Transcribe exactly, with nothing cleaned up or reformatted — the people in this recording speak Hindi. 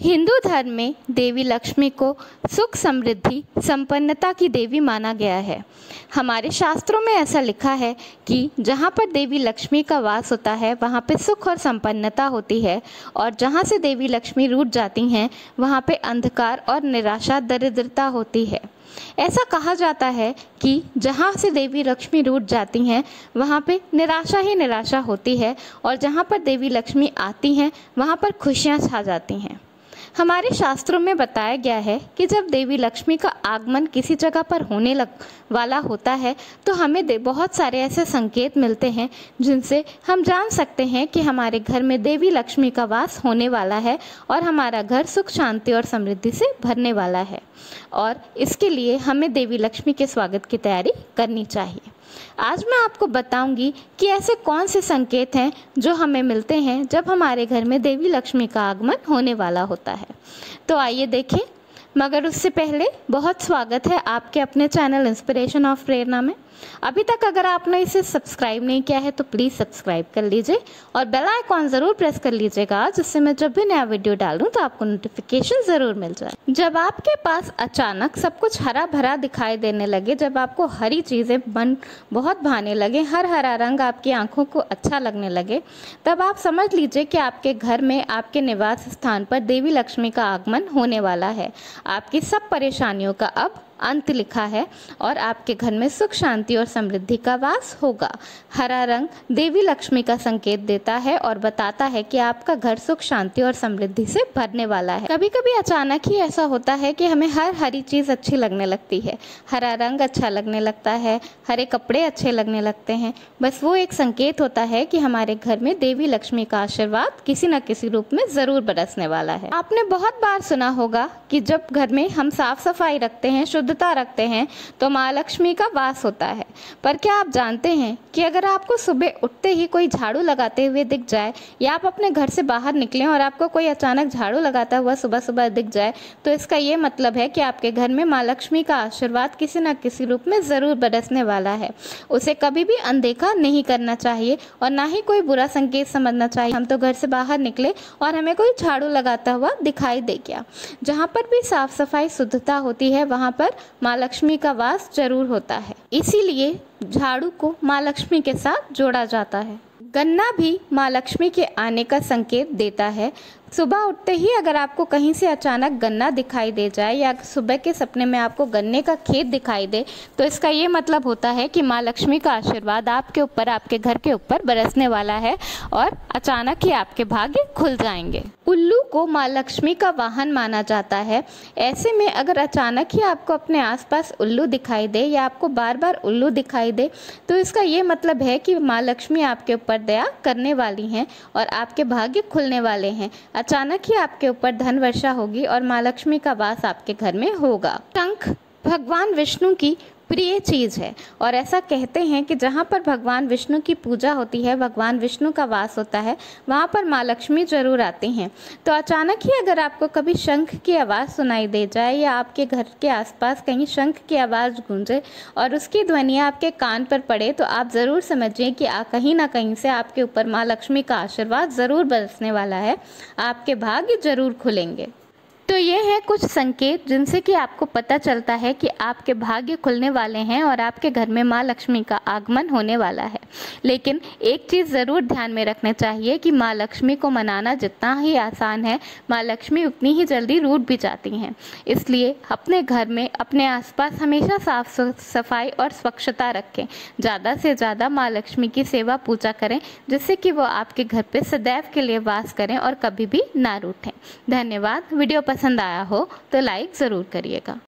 हिंदू धर्म में देवी लक्ष्मी को सुख समृद्धि संपन्नता की देवी माना गया है। हमारे शास्त्रों में ऐसा लिखा है कि जहाँ पर देवी लक्ष्मी का वास होता है वहाँ पे सुख और संपन्नता होती है, और जहाँ से देवी लक्ष्मी रूठ जाती हैं वहाँ पे अंधकार और निराशा दरिद्रता होती है। ऐसा कहा जाता है कि जहाँ से देवी लक्ष्मी रूठ जाती हैं वहाँ पे निराशा ही निराशा होती है, और जहाँ पर देवी लक्ष्मी आती हैं वहाँ पर खुशियाँ छा जाती हैं। हमारे शास्त्रों में बताया गया है कि जब देवी लक्ष्मी का आगमन किसी जगह पर होने लग वाला होता है तो हमें बहुत सारे ऐसे संकेत मिलते हैं जिनसे हम जान सकते हैं कि हमारे घर में देवी लक्ष्मी का वास होने वाला है और हमारा घर सुख शांति और समृद्धि से भरने वाला है। और इसके लिए हमें देवी लक्ष्मी के स्वागत की तैयारी करनी चाहिए। आज मैं आपको बताऊंगी कि ऐसे कौन से संकेत हैं जो हमें मिलते हैं जब हमारे घर में देवी लक्ष्मी का आगमन होने वाला होता है। तो आइए देखें, मगर उससे पहले बहुत स्वागत है आपके अपने चैनल इंस्पिरेशन ऑफ प्रेरणा में। अभी तक अगर आपने इसे सब्सक्राइब नहीं किया है तो प्लीज़ सब्सक्राइब कर लीजिए और बेल आइकॉन ज़रूर प्रेस कर लीजिएगा, जिससे मैं जब भी नया वीडियो डालूं तो आपको नोटिफिकेशन ज़रूर मिल जाए। जब आपके पास अचानक सब कुछ हरा भरा दिखाई देने लगे, जब आपको हरी चीज़ें मन बहुत भाने लगे, हर हरा रंग आपकी आंखों को अच्छा लगने लगे, तब आप समझ लीजिए कि आपके घर में, आपके निवास स्थान पर देवी लक्ष्मी का आगमन होने वाला है। आपकी सब परेशानियों का अब अंत लिखा है और आपके घर में सुख शांति और समृद्धि का वास होगा। हरा रंग देवी लक्ष्मी का संकेत देता है और बताता है कि आपका घर सुख शांति और समृद्धि से भरने वाला है। कभी कभी अचानक ही ऐसा होता है कि हमें हर हरी चीज़ अच्छी लगने लगती है, हरा रंग अच्छा लगने लगता है, हरे कपड़े अच्छे लगने लगते हैं। बस वो एक संकेत होता है कि हमारे घर में देवी लक्ष्मी का आशीर्वाद किसी न किसी रूप में ज़रूर बरसने वाला है। आपने बहुत बार सुना होगा कि जब घर में हम साफ सफाई रखते हैं, शुद्धता रखते हैं, तो माँ लक्ष्मी का वास होता है। पर क्या आप जानते हैं कि अगर आपको सुबह उठते ही कोई झाड़ू लगाते हुए दिख जाए, या आप अपने घर से बाहर निकलें और आपको कोई अचानक झाड़ू लगाता हुआ सुबह सुबह दिख जाए, तो इसका ये मतलब है कि आपके घर में माँ लक्ष्मी का आशीर्वाद किसी न किसी रूप में ज़रूर बरसने वाला है। उसे कभी भी अनदेखा नहीं करना चाहिए और ना ही कोई बुरा संकेत समझना चाहिए। हम तो घर से बाहर निकले और हमें कोई झाड़ू लगाता हुआ दिखाई दे गया। जहाँ पर भी साफ सफाई शुद्धता होती है वहाँ पर माँ लक्ष्मी का वास जरूर होता है। इसीलिए झाड़ू को माँ लक्ष्मी के साथ जोड़ा जाता है। गन्ना भी माँ लक्ष्मी के आने का संकेत देता है। सुबह उठते ही अगर आपको कहीं से अचानक गन्ना दिखाई दे जाए, या सुबह के सपने में आपको गन्ने का खेत दिखाई दे, तो इसका ये मतलब होता है कि माँ लक्ष्मी का आशीर्वाद आपके ऊपर, आपके घर के ऊपर बरसने वाला है और अचानक ही आपके भाग्य खुल जाएंगे। उल्लू को माँ लक्ष्मी का वाहन माना जाता है। ऐसे में अगर अचानक ही आपको अपने आसपास उल्लू दिखाई दे, या आपको बार बार उल्लू दिखाई दे, तो इसका ये मतलब है कि माँ लक्ष्मी आपके ऊपर दया करने वाली हैं और आपके भाग्य खुलने वाले हैं। अचानक ही आपके ऊपर धन वर्षा होगी और माँ लक्ष्मी का वास आपके घर में होगा। शंख भगवान विष्णु की प्रिय चीज़ है, और ऐसा कहते हैं कि जहाँ पर भगवान विष्णु की पूजा होती है, भगवान विष्णु का वास होता है, वहाँ पर माँ लक्ष्मी जरूर आती हैं। तो अचानक ही अगर आपको कभी शंख की आवाज़ सुनाई दे जाए, या आपके घर के आसपास कहीं शंख की आवाज़ गूंजे और उसकी ध्वनि आपके कान पर पड़े, तो आप ज़रूर समझिए कि आ कहीं ना कहीं से आपके ऊपर माँ लक्ष्मी का आशीर्वाद ज़रूर बरसने वाला है। आपके भाग्य जरूर खुलेंगे। तो ये है कुछ संकेत जिनसे कि आपको पता चलता है कि आपके भाग्य खुलने वाले हैं और आपके घर में माँ लक्ष्मी का आगमन होने वाला है। लेकिन एक चीज़ ज़रूर ध्यान में रखना चाहिए कि माँ लक्ष्मी को मनाना जितना ही आसान है, माँ लक्ष्मी उतनी ही जल्दी रूठ भी जाती हैं। इसलिए अपने घर में, अपने आसपास हमेशा साफ सफाई और स्वच्छता रखें। ज़्यादा से ज़्यादा माँ लक्ष्मी की सेवा पूजा करें, जिससे कि वो आपके घर पर सदैव के लिए वास करें और कभी भी ना रूठें। धन्यवाद। वीडियो पसंद आया हो तो लाइक ज़रूर करिएगा।